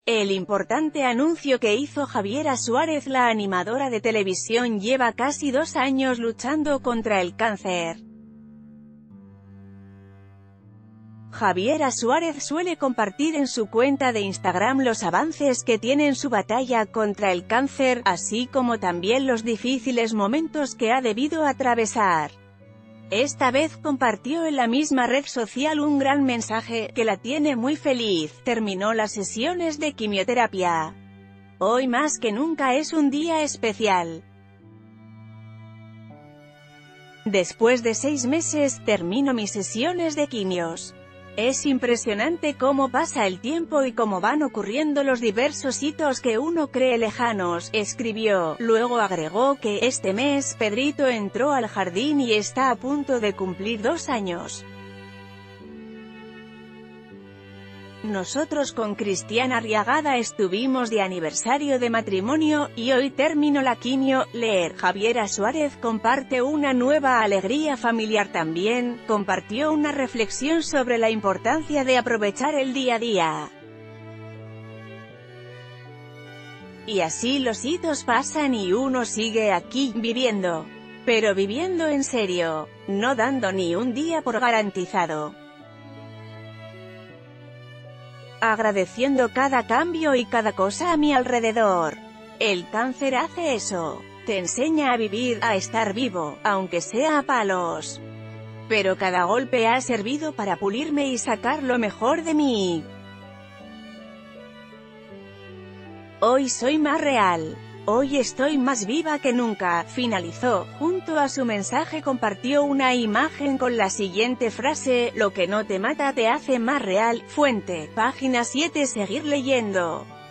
El importante anuncio que hizo Javiera Suárez, la animadora de televisión, lleva casi 2 años luchando contra el cáncer. Javiera Suárez suele compartir en su cuenta de Instagram los avances que tiene en su batalla contra el cáncer, así como también los difíciles momentos que ha debido atravesar. Esta vez compartió en la misma red social un gran mensaje, que la tiene muy feliz. Terminó las sesiones de quimioterapia. Hoy más que nunca es un día especial. Después de 6 meses, termino mis sesiones de quimios. Es impresionante cómo pasa el tiempo y cómo van ocurriendo los diversos hitos que uno cree lejanos, escribió. Luego agregó que, este mes, Pedrito entró al jardín y está a punto de cumplir 2 años. Nosotros con Cristian Arriagada estuvimos de aniversario de matrimonio, y hoy termino la quimio. Leer. Javiera Suárez comparte una nueva alegría familiar. También compartió una reflexión sobre la importancia de aprovechar el día a día. Y así los hitos pasan y uno sigue aquí, viviendo. Pero viviendo en serio, no dando ni un día por garantizado. Agradeciendo cada cambio y cada cosa a mi alrededor. El cáncer hace eso. Te enseña a vivir, a estar vivo, aunque sea a palos. Pero cada golpe ha servido para pulirme y sacar lo mejor de mí. Hoy soy más real. Hoy estoy más viva que nunca, finalizó. Junto a su mensaje compartió una imagen con la siguiente frase: lo que no te mata te hace más real. Fuente, página 7. Seguir leyendo.